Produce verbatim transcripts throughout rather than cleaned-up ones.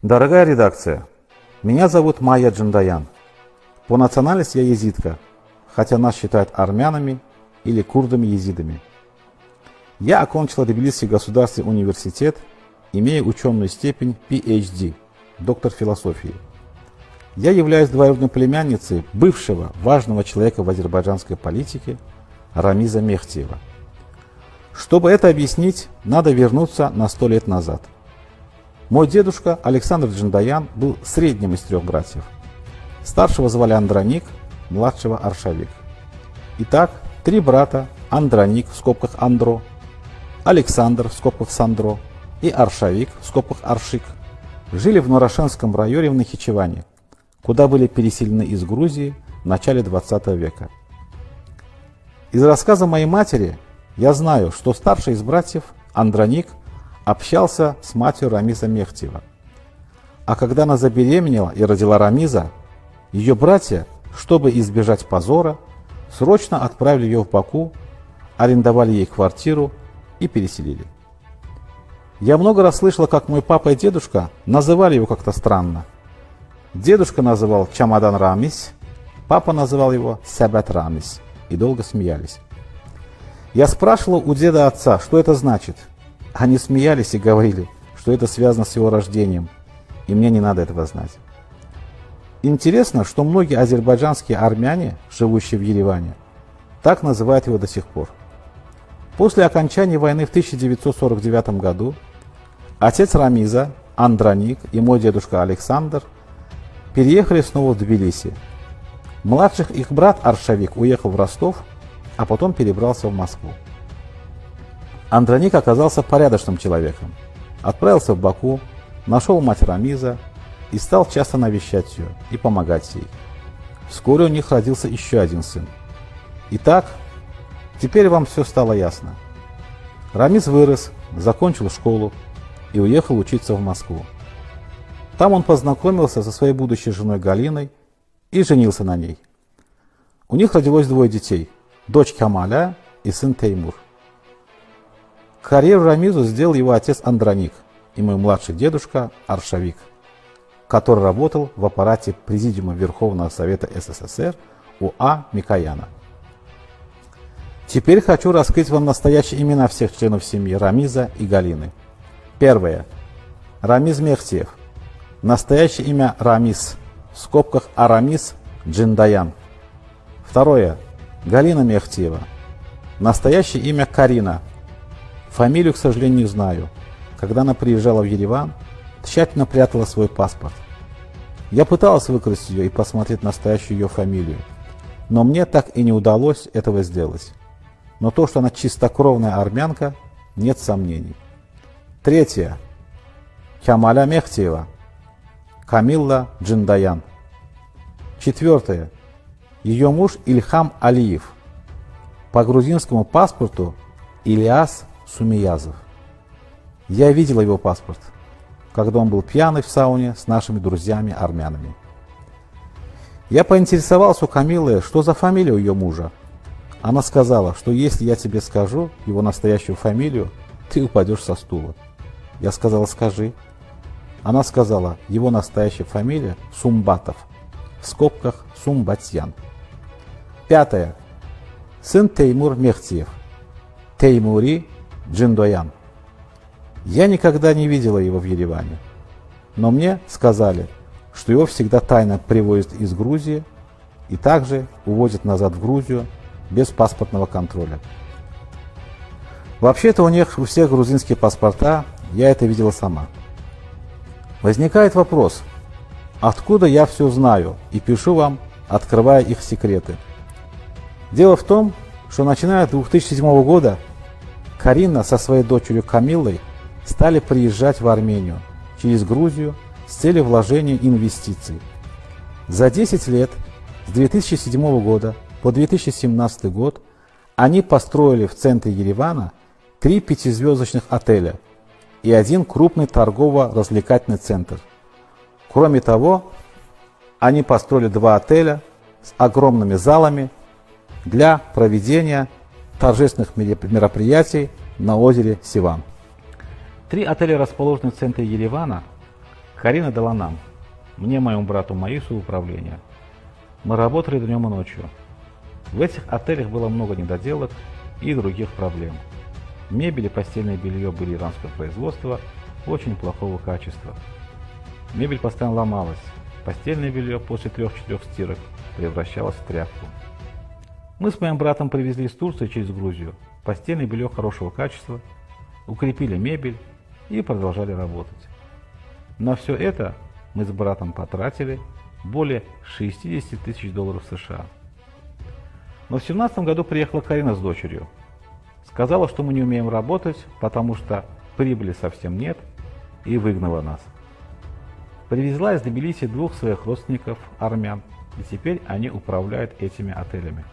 Дорогая редакция, меня зовут Майя Джиндаян. По национальности я езидка, хотя нас считают армянами или курдами-езидами. Я окончила Тбилисский государственный университет, имея ученую степень пи эйч ди, доктор философии. Я являюсь двоюродной племянницей бывшего важного человека в азербайджанской политике Рамиза Мехтиева. Чтобы это объяснить, надо вернуться на сто лет назад. Мой дедушка Александр Джиндаян был средним из трех братьев. Старшего звали Андроник, младшего Аршавик. Итак, три брата Андроник в скобках Андро, Александр в скобках Сандро и Аршавик в скобках Аршик жили в Нурашенском районе в Нахичеване, куда были переселены из Грузии в начале двадцатого века. Из рассказа моей матери я знаю, что старший из братьев, Андроник, общался с матерью Рамиза Мехтиева. А когда она забеременела и родила Рамиза, ее братья, чтобы избежать позора, срочно отправили ее в Баку, арендовали ей квартиру и переселили. Я много раз слышала, как мой папа и дедушка называли его как-то странно. Дедушка называл Чамадан Рамис, папа называл его Себет Рамис, и долго смеялись. Я спрашивала у деда отца, что это значит. Они смеялись и говорили, что это связано с его рождением, и мне не надо этого знать. Интересно, что многие азербайджанские армяне, живущие в Ереване, так называют его до сих пор. После окончания войны в тысяча девятьсот сорок девятом году отец Рамиза, Андроник и мой дедушка Александр переехали снова в Тбилиси. Младший их брат Аршавик уехал в Ростов, а потом перебрался в Москву. Андроник оказался порядочным человеком. Отправился в Баку, нашел мать Рамиза и стал часто навещать ее и помогать ей. Вскоре у них родился еще один сын. Итак, теперь вам все стало ясно. Рамиз вырос, закончил школу и уехал учиться в Москву. Там он познакомился со своей будущей женой Галиной и женился на ней. У них родилось двое детей – дочь Камаля и сын Теймур. Карьеру Рамизу сделал его отец Андроник и мой младший дедушка Аршавик, который работал в аппарате Президиума Верховного Совета СССР у А. Микояна. Теперь хочу раскрыть вам настоящие имена всех членов семьи Рамиза и Галины. Первое. Рамиз Мехтиев. Настоящее имя Рамиз, в скобках Арамис Джиндаян. Второе. Галина Мехтиева. Настоящее имя Карина. Фамилию, к сожалению, не знаю. Когда она приезжала в Ереван, тщательно прятала свой паспорт. Я пыталась выкрасть ее и посмотреть настоящую ее фамилию, но мне так и не удалось этого сделать. Но то, что она чистокровная армянка, нет сомнений. Третье. Камаля Мехтиева. Камилла Джиндаян. Четвертое. Ее муж Ильхам Алиев. По грузинскому паспорту Ильяс Сумиязов. Я видела его паспорт, когда он был пьяный в сауне с нашими друзьями-армянами. Я поинтересовался у Камилы, что за фамилия у ее мужа. Она сказала, что если я тебе скажу его настоящую фамилию, ты упадешь со стула. Я сказала, скажи. Она сказала, его настоящая фамилия Сумбатов, в скобках Сумбатьян. Пятое. Сын Теймур Мехтиев. Теймури Джиндаян. Я никогда не видела его в Ереване, но мне сказали, что его всегда тайно привозят из Грузии и также увозят назад в Грузию без паспортного контроля. Вообще-то у них у всех грузинские паспорта, я это видела сама. Возникает вопрос, откуда я все знаю и пишу вам, открывая их секреты. Дело в том, что начиная с две тысячи седьмого года Карина со своей дочерью Камиллой стали приезжать в Армению через Грузию с целью вложения инвестиций. За десять лет, с две тысячи седьмого года по две тысячи семнадцатый год, они построили в центре Еревана три пятизвездочных отеля и один крупный торгово-развлекательный центр. Кроме того, они построили два отеля с огромными залами для проведения торжественных мероприятий на озере Севан. Три отеля, расположенные в центре Еревана, Карина дала нам, мне, моему брату Маису, управление. Мы работали днем и ночью. В этих отелях было много недоделок и других проблем. Мебель и постельное белье были иранского производства очень плохого качества. Мебель постоянно ломалась. Постельное белье после трех-четырех стирок превращалось в тряпку. Мы с моим братом привезли из Турции через Грузию постельное белье хорошего качества, укрепили мебель и продолжали работать. На все это мы с братом потратили более шестидесяти тысяч долларов США. Но в семнадцатом году приехала Карина с дочерью. Сказала, что мы не умеем работать, потому что прибыли совсем нет, и выгнала нас. Привезла из Тбилиси двух своих родственников, армян, и теперь они управляют этими отелями.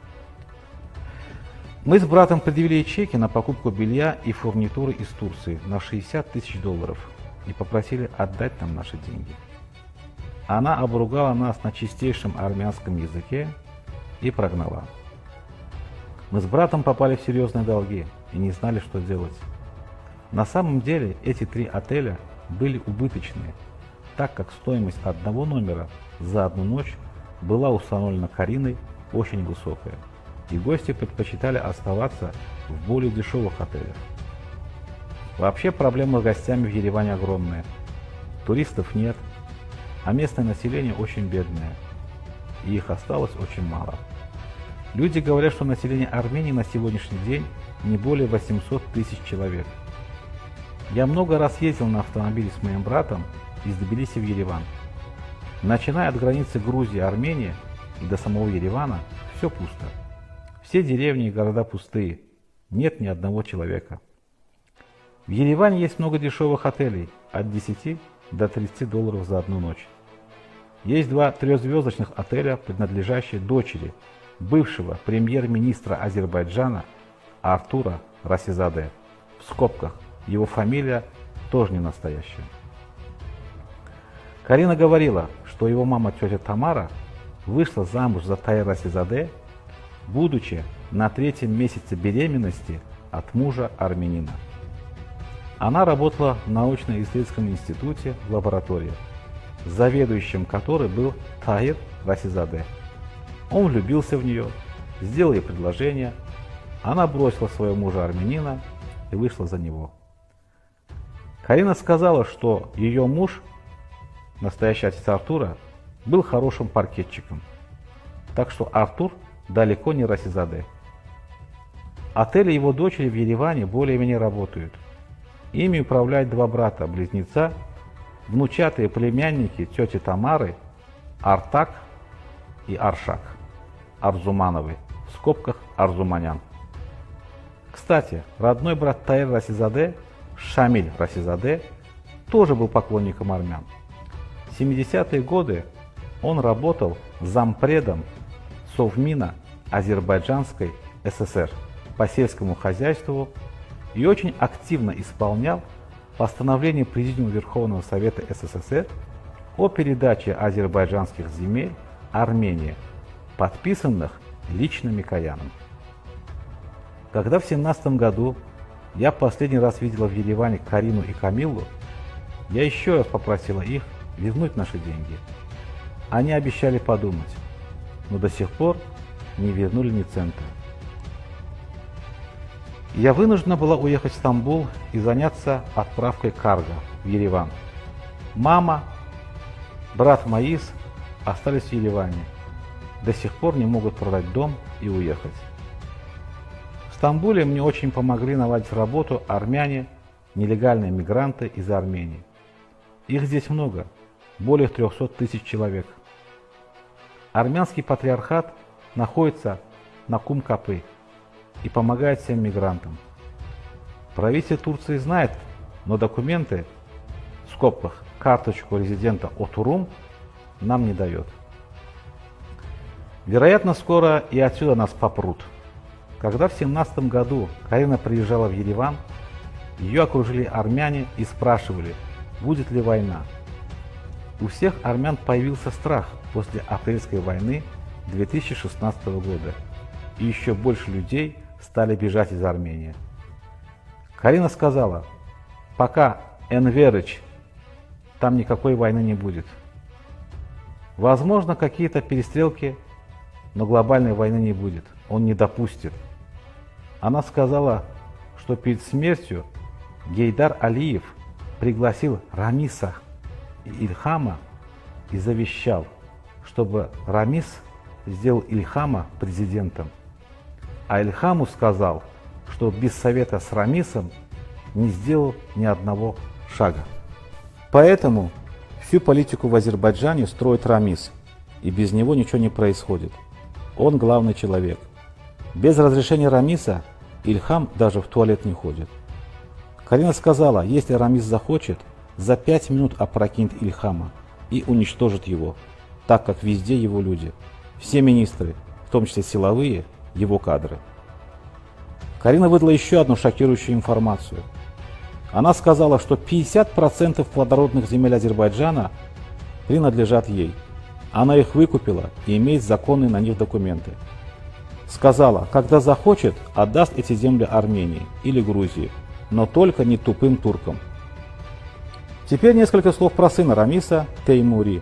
Мы с братом предъявили чеки на покупку белья и фурнитуры из Турции на шестьдесят тысяч долларов и попросили отдать нам наши деньги. Она обругала нас на чистейшем армянском языке и прогнала. Мы с братом попали в серьезные долги и не знали, что делать. На самом деле эти три отеля были убыточные, так как стоимость одного номера за одну ночь была установлена Кариной очень высокая, и гости предпочитали оставаться в более дешевых отелях. Вообще проблема с гостями в Ереване огромная. Туристов нет, а местное население очень бедное, и их осталось очень мало. Люди говорят, что население Армении на сегодняшний день не более восьмисот тысяч человек. Я много раз ездил на автомобиле с моим братом из Тбилиси в Ереван. Начиная от границы Грузии и Армении и до самого Еревана все пусто. Все деревни и города пустые, нет ни одного человека. В Ереване есть много дешевых отелей, от десяти до тридцати долларов за одну ночь. Есть два трехзвездочных отеля, принадлежащие дочери бывшего премьер-министра Азербайджана Артура Расизаде. В скобках, его фамилия тоже не настоящая. Карина говорила, что его мама, тетя Тамара, вышла замуж за Таира Расизаде, будучи на третьем месяце беременности от мужа армянина. Она работала в научно-исследовательском институте в лаборатории, заведующим которой был Таир Расизаде. Он влюбился в нее, сделал ей предложение, она бросила своего мужа армянина и вышла за него. Карина сказала, что ее муж, настоящий отец Артура, был хорошим паркетчиком, так что Артур далеко не Расизаде. Отели его дочери в Ереване более-менее работают. Ими управляют два брата-близнеца, внучатые племянники тети Тамары, Артак и Аршак, Арзумановы, в скобках Арзуманян. Кстати, родной брат Таир Расизаде, Шамиль Расизаде, тоже был поклонником армян. В семидесятые годы он работал зампредом Совмина Азербайджанской ССР по сельскому хозяйству и очень активно исполнял постановление Президиума Верховного Совета СССР о передаче азербайджанских земель Армении, подписанных лично Микояном. Когда в семнадцатом году я последний раз видела в Ереване Карину и Камиллу, я еще раз попросила их вернуть наши деньги. Они обещали подумать, но до сих пор не вернули ни цента. Я вынуждена была уехать в Стамбул и заняться отправкой карго в Ереван. Мама, брат Маис остались в Ереване. До сих пор не могут продать дом и уехать. В Стамбуле мне очень помогли наладить работу армяне, нелегальные мигранты из Армении. Их здесь много, более трехсот тысяч человек. Армянский патриархат находится на Кум-Капы и помогает всем мигрантам. Правительство Турции знает, но документы, в скобках, карточку резидента Отурум, нам не дает. Вероятно, скоро и отсюда нас попрут. Когда в семнадцатом году Карина приезжала в Ереван, ее окружили армяне и спрашивали, будет ли война. У всех армян появился страх после апрельской войны две тысячи шестнадцатого года, и еще больше людей стали бежать из Армении. Карина сказала, пока Энверыч там никакой войны не будет. Возможно, какие-то перестрелки, но глобальной войны не будет. Он не допустит. Она сказала, что перед смертью Гейдар Алиев пригласил Рамиса и Ильхама и завещал, чтобы Рамис сделал Ильхама президентом. А Ильхаму сказал, что без совета с Рамисом не сделал ни одного шага. Поэтому всю политику в Азербайджане строит Рамис, и без него ничего не происходит. Он главный человек. Без разрешения Рамиса Ильхам даже в туалет не ходит. Карина сказала, если Рамис захочет, за пять минут опрокинет Ильхама и уничтожит его, так как везде его люди. Все министры, в том числе силовые, его кадры. Карина выдала еще одну шокирующую информацию. Она сказала, что пятьдесят процентов плодородных земель Азербайджана принадлежат ей. Она их выкупила и имеет законные на них документы. Сказала, когда захочет, отдаст эти земли Армении или Грузии, но только не тупым туркам. Теперь несколько слов про сына Рамиса, Теймури.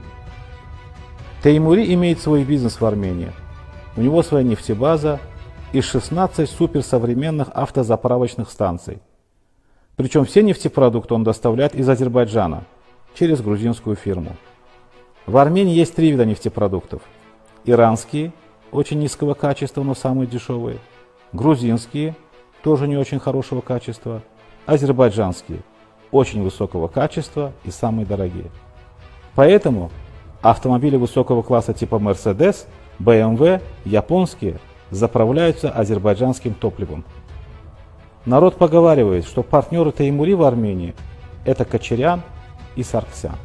Теймури имеет свой бизнес в Армении. У него своя нефтебаза и шестнадцать суперсовременных автозаправочных станций. Причем все нефтепродукты он доставляет из Азербайджана через грузинскую фирму. В Армении есть три вида нефтепродуктов. Иранские, очень низкого качества, но самые дешевые. Грузинские, тоже не очень хорошего качества. Азербайджанские, очень высокого качества и самые дорогие. Поэтому автомобили высокого класса типа Mercedes, бэ эм вэ, японские, заправляются азербайджанским топливом. Народ поговаривает, что партнеры Теймури в Армении – это Кочарян и Сарксян.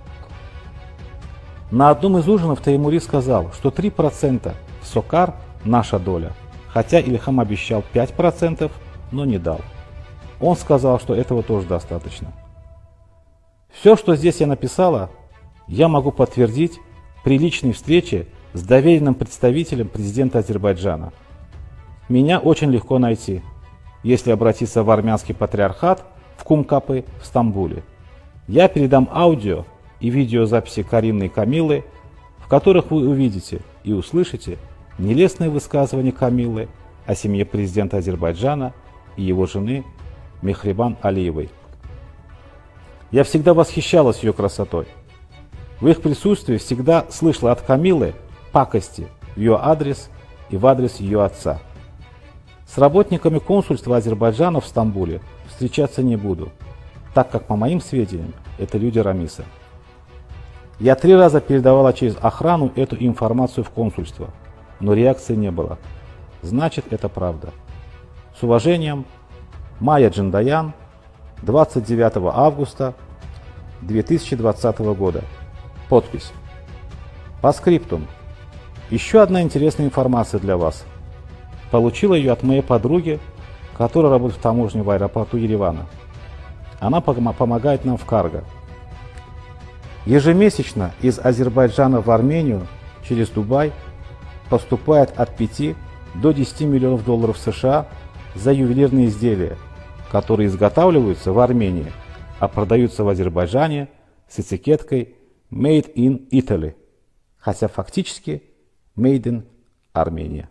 На одном из ужинов Теймури сказал, что три процента в Сокар – наша доля, хотя Ильхам обещал пять процентов, но не дал. Он сказал, что этого тоже достаточно. Все, что здесь я написала, я могу подтвердить при личной встрече с доверенным представителем президента Азербайджана. Меня очень легко найти, если обратиться в армянский патриархат в Кумкапы в Стамбуле. Я передам аудио и видеозаписи Карины и Камилы, в которых вы увидите и услышите нелестные высказывания Камилы о семье президента Азербайджана и его жены Мехрибан Алиевой. Я всегда восхищалась ее красотой. В их присутствии всегда слышала от Камилы пакости в ее адрес и в адрес ее отца. С работниками консульства Азербайджана в Стамбуле встречаться не буду, так как, по моим сведениям, это люди Рамиса. Я три раза передавала через охрану эту информацию в консульство, но реакции не было. Значит, это правда. С уважением, Майя Джиндаян, двадцать девятого августа две тысячи двадцатого года. Подпись. По скриптум. Еще одна интересная информация для вас. Получила ее от моей подруги, которая работает в таможне в аэропорту Еревана. Она помогает нам в карго. Ежемесячно из Азербайджана в Армению через Дубай поступает от пяти до десяти миллионов долларов США за ювелирные изделия, которые изготавливаются в Армении, а продаются в Азербайджане с этикеткой Made in Italy, хотя фактически Made in Армения.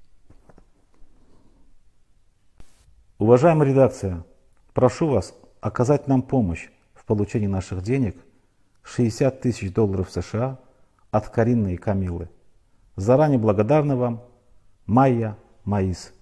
Уважаемая редакция, прошу вас оказать нам помощь в получении наших денег шестьдесят тысяч долларов США от Карины и Камилы. Заранее благодарны вам, Майя Маис.